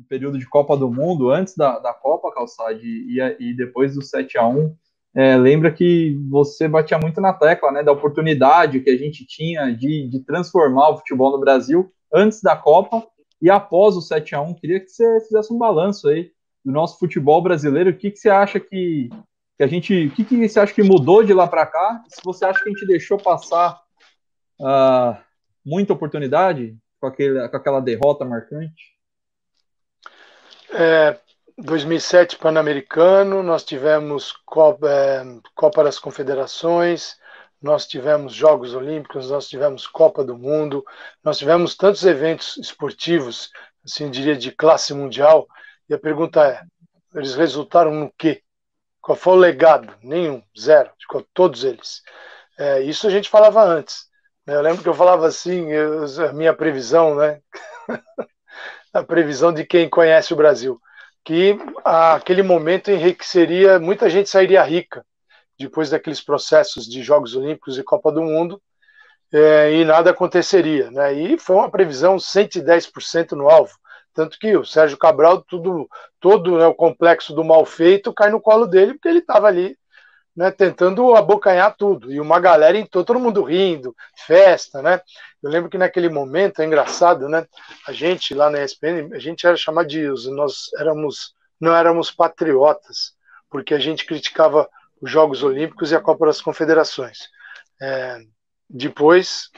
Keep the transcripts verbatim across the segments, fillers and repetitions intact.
período de Copa do Mundo, antes da, da Copa, Calçade, e, e depois do sete a um, é, lembra que você batia muito na tecla, né, da oportunidade que a gente tinha de, de transformar o futebol no Brasil antes da Copa e após o sete a um. Queria que você fizesse um balanço aí do nosso futebol brasileiro. O que, que você acha que, que a gente, o que, que você acha que mudou de lá para cá? Se você acha que a gente deixou passar uh, muita oportunidade com, aquele, com aquela derrota marcante? É, dois mil e sete Pan-Americano, nós tivemos Copa, é, Copa das Confederações, nós tivemos Jogos Olímpicos, nós tivemos Copa do Mundo, nós tivemos tantos eventos esportivos, assim diria, de classe mundial, e a pergunta é, eles resultaram no quê? Qual foi o legado? Nenhum, zero, de todos eles. É, isso a gente falava antes. Né? Eu lembro que eu falava assim, eu, a minha previsão, né? A previsão de quem conhece o Brasil, que aquele momento enriqueceria, muita gente sairia rica depois daqueles processos de Jogos Olímpicos e Copa do Mundo, é, e nada aconteceria. Né? E foi uma previsão cento e dez por cento no alvo. Tanto que o Sérgio Cabral, tudo, todo, né, o complexo do mal feito cai no colo dele, porque ele estava ali, né, tentando abocanhar tudo. E uma galera, então, todo mundo rindo, festa, né? Eu lembro que naquele momento, é engraçado, né? A gente lá na E S P N, a gente era chamado de, nós éramos, não éramos patriotas, porque a gente criticava os Jogos Olímpicos e a Copa das Confederações. É, depois,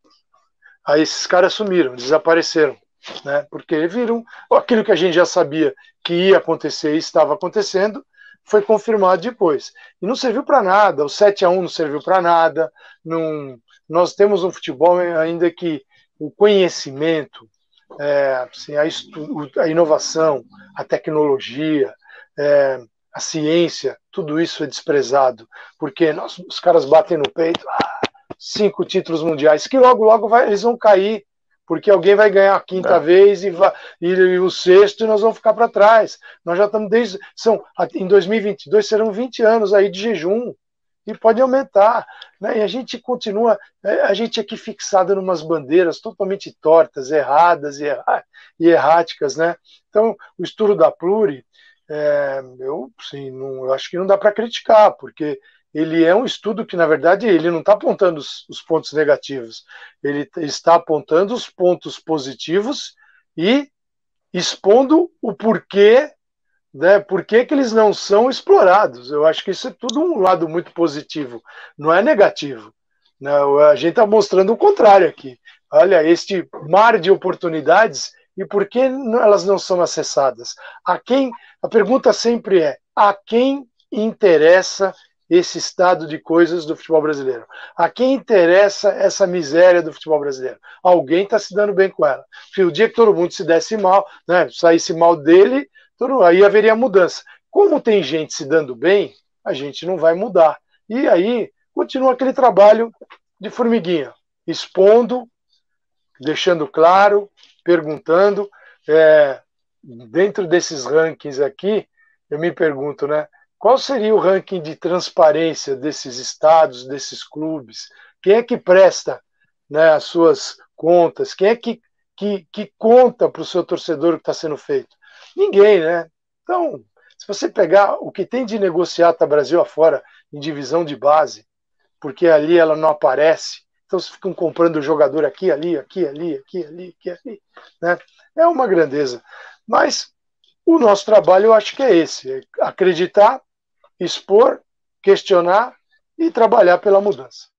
aí esses caras sumiram, desapareceram, né? Porque viram aquilo que a gente já sabia que ia acontecer e estava acontecendo, foi confirmado depois. E não serviu para nada, o sete a um não serviu para nada. Não, nós temos um futebol ainda que o conhecimento, é, assim, a, estu, a inovação, a tecnologia, é, a ciência, tudo isso é desprezado, porque nós, os caras batem no peito, ah, cinco títulos mundiais, que logo, logo vai, eles vão cair, porque alguém vai ganhar a quinta é. vez e, vai, e, e o sexto e nós vamos ficar para trás. Nós já estamos desde. São, em dois mil e vinte e dois serão vinte anos aí de jejum e pode aumentar. Né? E a gente continua, a gente aqui fixado em umas bandeiras totalmente tortas, erradas e, erra, e erráticas. Né? Então, o estudo da Pluri, é, eu, sim, não, eu acho que não dá para criticar, porque ele é um estudo que, na verdade, ele não está apontando os, os pontos negativos, ele está apontando os pontos positivos e expondo o porquê, né, porquê que eles não são explorados. Eu acho que isso é tudo um lado muito positivo, não é negativo. Não, a gente está mostrando o contrário aqui. Olha, este mar de oportunidades e por que elas não são acessadas? A quem, a pergunta sempre é, a quem interessa esse estado de coisas do futebol brasileiro? A quem interessa essa miséria do futebol brasileiro? Alguém está se dando bem com ela. Porque o dia que todo mundo se desse mal, né, saísse mal dele, todo, aí haveria mudança. Como tem gente se dando bem, a gente não vai mudar. E aí continua aquele trabalho de formiguinha, expondo, deixando claro, perguntando. É, dentro desses rankings aqui, eu me pergunto, né? Qual seria o ranking de transparência desses estados, desses clubes? Quem é que presta, né, as suas contas? Quem é que, que, que conta para o seu torcedor o que está sendo feito? Ninguém, né? Então, se você pegar o que tem de negociata Brasil afora em divisão de base, porque ali ela não aparece, então vocês ficam comprando jogador aqui, ali, aqui, ali, aqui, ali, aqui, ali, né? É uma grandeza. Mas o nosso trabalho eu acho que é esse, é acreditar, expor, questionar e trabalhar pela mudança.